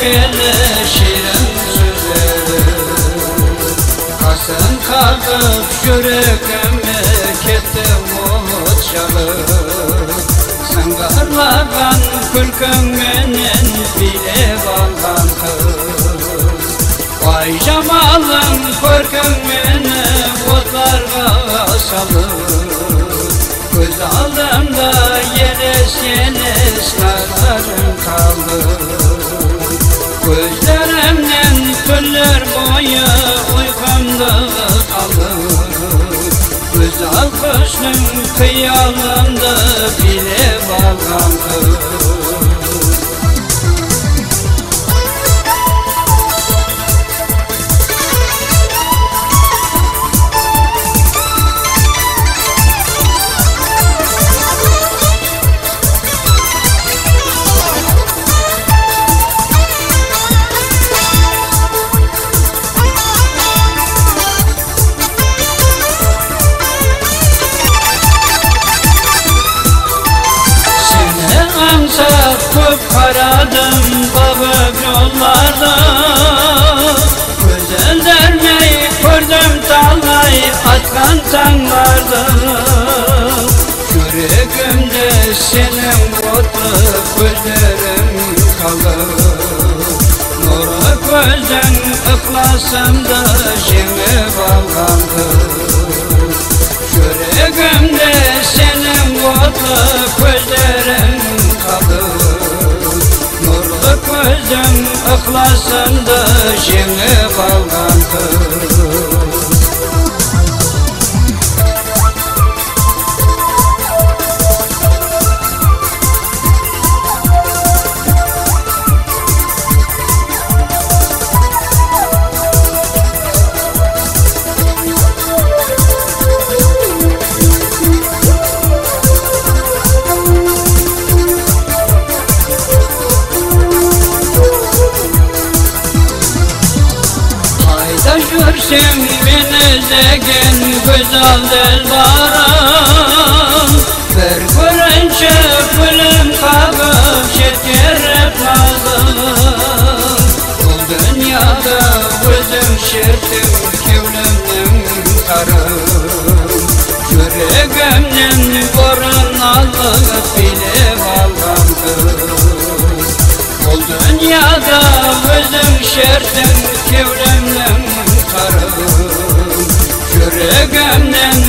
ile şirin sözleri Kasın kalkıp yüreğime ketti umut yalı Sıngarlagan külkümünün bile balgan kız Vay camalın körkümünü otlarga salır Göz aldımda yeles yeles narlarım kaldı Gözlerimden tüller boyu uykumda kalır Güzel kışın kıyalımda bile balgan kız Çok aradım bakıp yollarda Güzel derneği gördüm tallayı atkan tanlarda Yüreğimde senin botlu gözlerin kalır Nuru gözden ıklasımda jengip algan kız Yüreğimde senin botlu gözlerin kalır Gözüm ıklasında jengip algan kız Görsem beni zegen güzel delbaram Bir görünce gülüm kakıp şeker nazım Bu dünyada gözüm şirtim kevlimdim karım Yüreğimden korun alıp bile balgan kız Bu dünyada gözüm şirtim kevlimdim Yüreğimden